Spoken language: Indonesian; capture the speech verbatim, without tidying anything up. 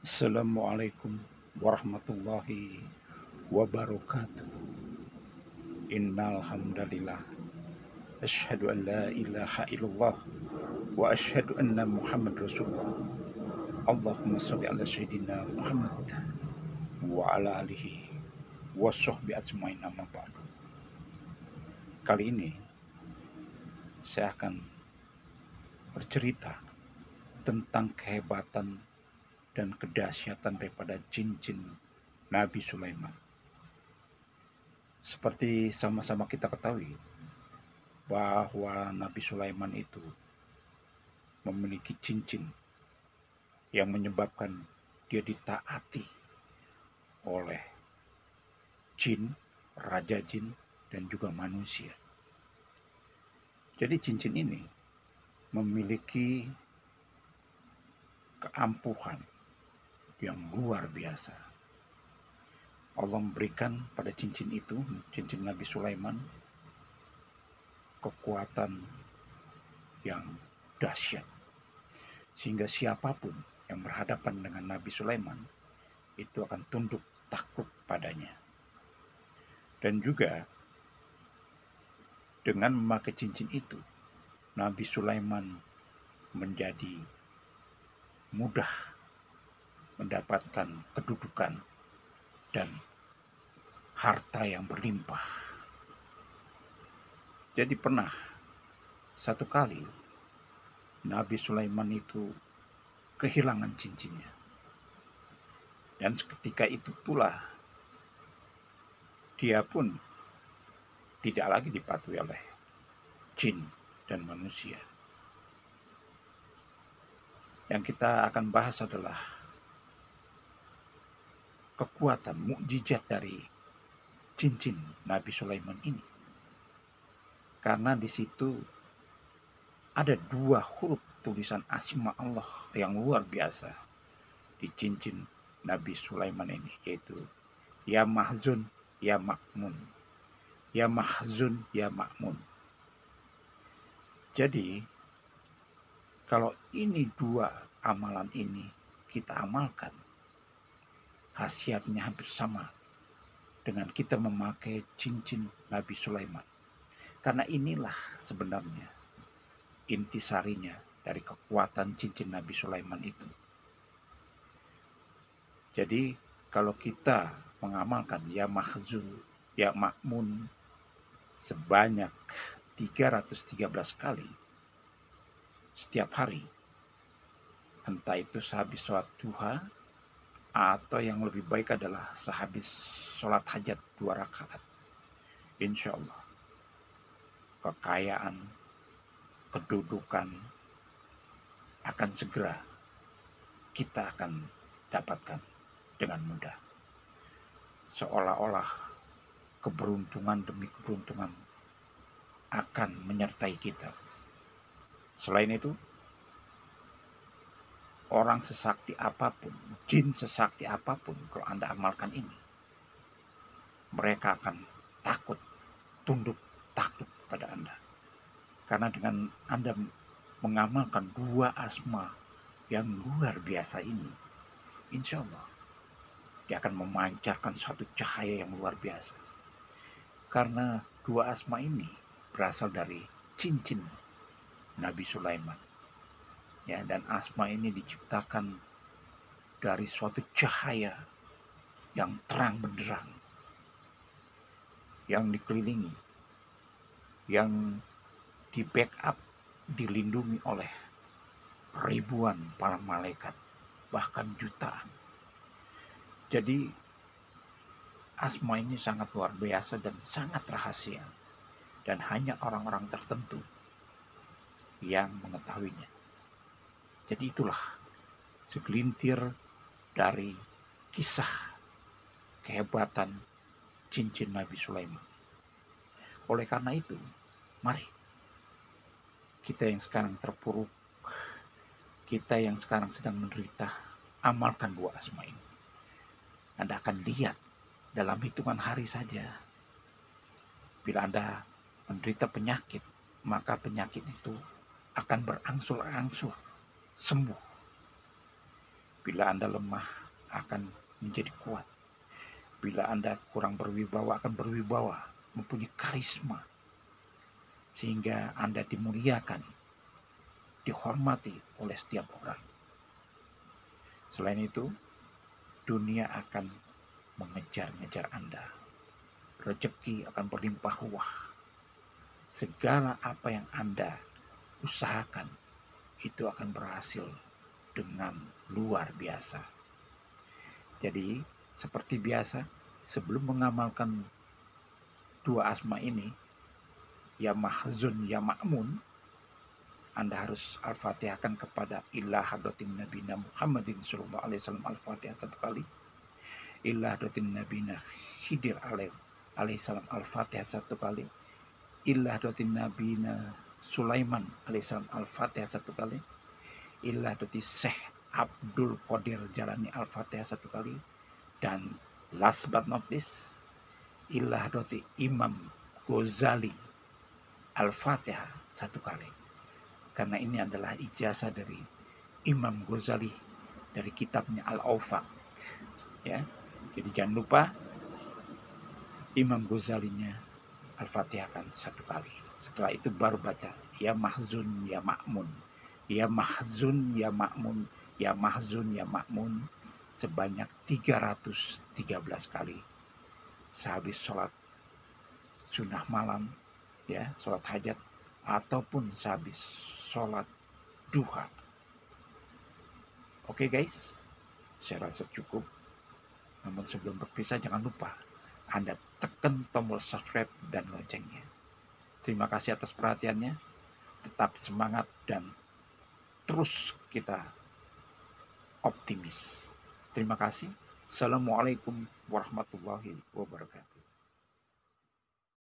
Assalamualaikum warahmatullahi wabarakatuh. Innal hamdalillah asyhadu an la ilaha illallah wa asyhadu anna Muhammad Rasulullah. Allahumma shalli ala sayyidina Muhammad wa ala alihi wa sahbihi ajmain amma ba'du. Kali ini saya akan bercerita tentang kehebatan dan kedahsyatan daripada cincin Nabi Sulaiman. Seperti sama-sama kita ketahui bahwa Nabi Sulaiman itu memiliki cincin yang menyebabkan dia ditaati oleh jin, raja jin, dan juga manusia. Jadi cincin ini memiliki keampuhan yang luar biasa. Allah memberikan pada cincin itu, cincin Nabi Sulaiman, kekuatan yang dahsyat. Sehingga siapapun yang berhadapan dengan Nabi Sulaiman itu akan tunduk takut padanya. Dan juga dengan memakai cincin itu, Nabi Sulaiman menjadi mudah mendapatkan kedudukan dan harta yang berlimpah. Jadi pernah satu kali Nabi Sulaiman itu kehilangan cincinnya. Dan seketika itu pula dia pun tidak lagi dipatuhi oleh jin dan manusia. Yang kita akan bahas adalah kekuatan mukjizat dari cincin Nabi Sulaiman ini. Karena di situ ada dua huruf tulisan asma Allah yang luar biasa di cincin Nabi Sulaiman ini, yaitu Ya Mahzun, Ya Makmun. Ya Mahzun, Ya Makmun. Jadi kalau ini dua amalan ini kita amalkan, khasiatnya hampir sama dengan kita memakai cincin Nabi Sulaiman. Karena inilah sebenarnya intisarinya dari kekuatan cincin Nabi Sulaiman itu. Jadi kalau kita mengamalkan Ya Mahzun, Ya Makmun sebanyak tiga ratus tiga belas kali setiap hari, entah itu sehabis sholat duha atau yang lebih baik adalah sehabis sholat hajat dua rakaat, insya Allah kekayaan, kedudukan akan segera kita akan dapatkan dengan mudah. Seolah-olah keberuntungan demi keberuntungan akan menyertai kita. Selain itu, orang sesakti apapun, jin sesakti apapun, kalau Anda amalkan ini, mereka akan takut, tunduk, takut pada Anda. Karena dengan Anda mengamalkan dua asma yang luar biasa ini, insya Allah dia akan memancarkan satu cahaya yang luar biasa. Karena dua asma ini berasal dari cincin Nabi Sulaiman. Ya, dan asma ini diciptakan dari suatu cahaya yang terang benderang, yang dikelilingi, yang di backup, dilindungi oleh ribuan para malaikat, bahkan jutaan. Jadi asma ini sangat luar biasa dan sangat rahasia, dan hanya orang-orang tertentu yang mengetahuinya. Jadi itulah segelintir dari kisah kehebatan cincin Nabi Sulaiman. Oleh karena itu, mari kita yang sekarang terpuruk, kita yang sekarang sedang menderita, amalkan dua asma ini. Anda akan lihat dalam hitungan hari saja, bila Anda menderita penyakit, maka penyakit itu akan berangsur-angsur sembuh. Bila Anda lemah, akan menjadi kuat. Bila Anda kurang berwibawa, akan berwibawa, mempunyai karisma. Sehingga Anda dimuliakan, dihormati oleh setiap orang. Selain itu, dunia akan mengejar-ngejar Anda. Rezeki akan berlimpah ruah. Segala apa yang Anda usahakan, itu akan berhasil dengan luar biasa. Jadi, seperti biasa, sebelum mengamalkan dua asma ini, ya mahzun, ya ma'mun, Anda harus al-fatihahkan kepada ila hadratin nabina Muhammadin sallallahu alaihi wasallam, al-fatihah satu kali. Ila hadratin nabina Khidir alaihi salam, al-fatihah satu kali. Ila hadratin nabina Sulaiman alaihi salam, al-fatihah satu kali. Ila hadratin Syekh Abdul Qadir Jalani, al-fatihah satu kali. Dan last but not least, ila hadratin Imam Ghazali, al-fatihah satu kali. Karena ini adalah ijazah dari Imam Ghazali dari kitabnya Al-Awfaq, ya. Jadi jangan lupa Imam Ghazalinya al-fatihahkan satu kali. Setelah itu baru baca ya mahzun ya ma'mun, ya mahzun ya ma'mun, ya mahzun ya ma'mun sebanyak tiga ratus tiga belas kali sehabis sholat sunnah malam, ya, sholat hajat, ataupun sehabis sholat duha. Oke guys, saya rasa cukup. Namun sebelum berpisah, jangan lupa Anda tekan tombol subscribe dan loncengnya. Terima kasih atas perhatiannya. Tetap semangat dan terus kita optimis. Terima kasih. Assalamualaikum warahmatullahi wabarakatuh.